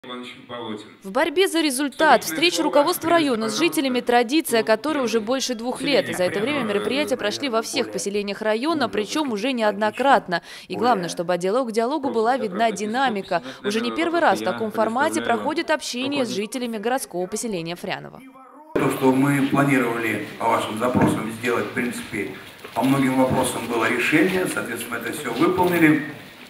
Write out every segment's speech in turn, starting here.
В борьбе за результат встреча руководства района с жителями – традиция, которой уже больше 2 лет. За это время мероприятия прошли во всех поселениях района, причем уже неоднократно. И главное, чтобы от диалога к диалогу была видна динамика. Уже не первый раз в таком формате проходит общение с жителями городского поселения Фряново. То, что мы планировали по вашим запросам сделать, в принципе, по многим вопросам было решение, соответственно, это все выполнили.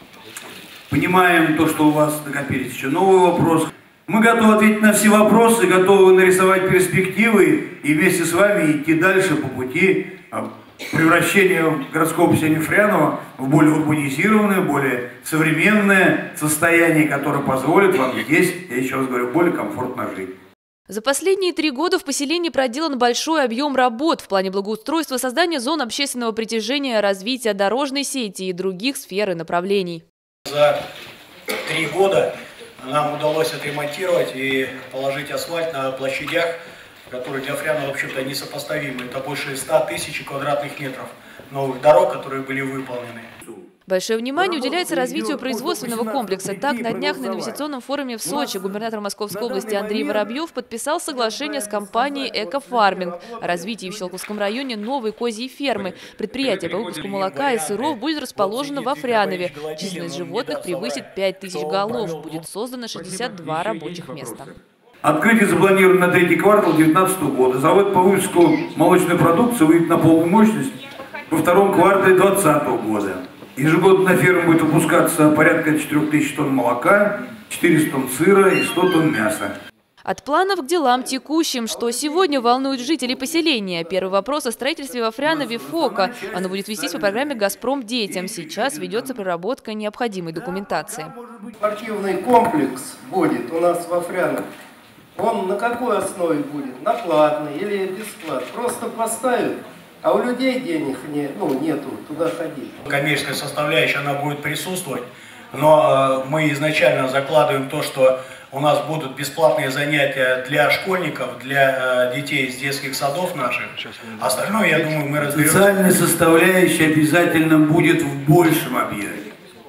Понимаем то, что у вас накопились еще новые вопросы. Мы готовы ответить на все вопросы, готовы нарисовать перспективы и вместе с вами идти дальше по пути превращения городского поселения Фряново в более урбанизированное, более современное состояние, которое позволит вам здесь, я еще раз говорю, более комфортно жить. За последние 3 года в поселении проделан большой объем работ в плане благоустройства, создания зон общественного притяжения, развития дорожной сети и других сфер и направлений. За 3 года нам удалось отремонтировать и положить асфальт на площадях, которые для Фрянова, в общем-то, несопоставимы. Это больше 100 тысяч квадратных метров новых дорог, которые были выполнены. Большое внимание уделяется развитию производственного комплекса. Так, на днях на инвестиционном форуме в Сочи губернатор Московской области Андрей Воробьев подписал соглашение с компанией «Экофарминг» о развитии в Щелковском районе новой козьей фермы. Предприятие по выпуску молока и сыров будет расположено во Фрянове. Численность животных превысит 5000 голов. Будет создано 62 рабочих места. Открытие запланировано на 3-й квартал 2019 года. Завод по выпуску молочной продукции выйдет на полную мощность во 2-м квартале 2020 года. Ежегодно на ферму будет выпускаться порядка 4000 тонн молока, 400 тонн сыра и 100 тонн мяса. От планов к делам текущим, что сегодня волнует жителей поселения. Первый вопрос о строительстве во Фрянове ФОКа. Оно будет вестись по программе «Газпром детям». Сейчас ведется проработка необходимой документации. Спортивный комплекс будет у нас во Фрянове. Он на какой основе будет? На платной или бесплатной? Просто поставят. А у людей денег нету туда ходить. Коммерческая составляющая, она будет присутствовать, но мы изначально закладываем то, что у нас будут бесплатные занятия для школьников, для детей из детских садов наших. Остальное, я думаю, мы разберем. Социальная составляющая обязательно будет в большем объеме.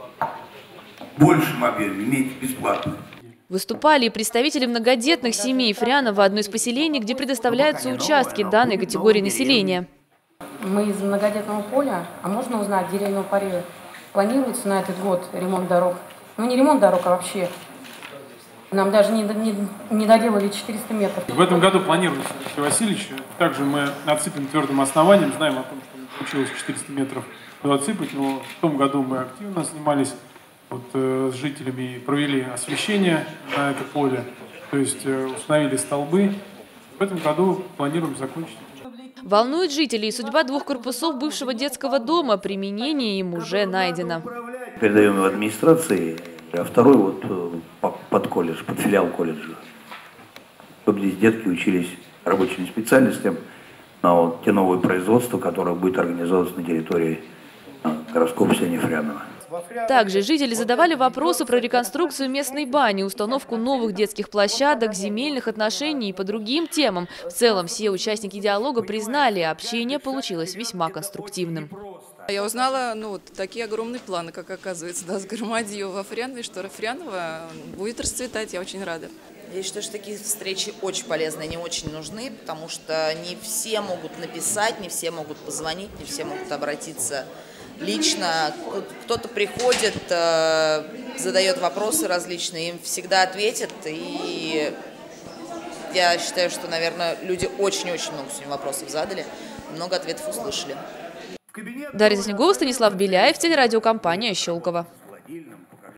В большем объеме, имейте бесплатно. Выступали и представители многодетных семей Фрянова, одно из поселений, где предоставляются участки данной категории населения. Мы из многодетного поля, а можно узнать, деревянного паре планируется на этот год ремонт дорог? Ну не ремонт дорог, а вообще. Нам даже не доделали 400 метров. В этом году планируется, Алексей Васильевич. Также мы отсыпем твердым основанием, знаем о том, что получилось 400 метров отсыпать, но в том году мы активно занимались с жителями и провели освещение на это поле, то есть установили столбы. В этом году планируем закончить. Волнует жителей судьба 2 корпусов бывшего детского дома. Применение им уже найдено. Передаем его администрации, а второй под колледж, под филиал колледжа. Чтобы здесь детки учились рабочим специальностям на те новые производства, которые будут организовываться на территории городского поселения Фряново. Также жители задавали вопросы про реконструкцию местной бани, установку новых детских площадок, земельных отношений и по другим темам. В целом все участники диалога признали, общение получилось весьма конструктивным. Я узнала такие огромные планы, как оказывается, с громадью во Фрянове, что Фряново будет расцветать. Я очень рада. Я считаю, что такие встречи очень полезны, они очень нужны, потому что не все могут написать, не все могут позвонить, не все могут обратиться лично. Кто-то приходит, задает вопросы различные, им всегда ответят. И я считаю, что, наверное, люди очень-очень много сегодня вопросов задали, много ответов услышали. Дарья Снегова, Станислав Беляев, телерадиокомпания «Щелково».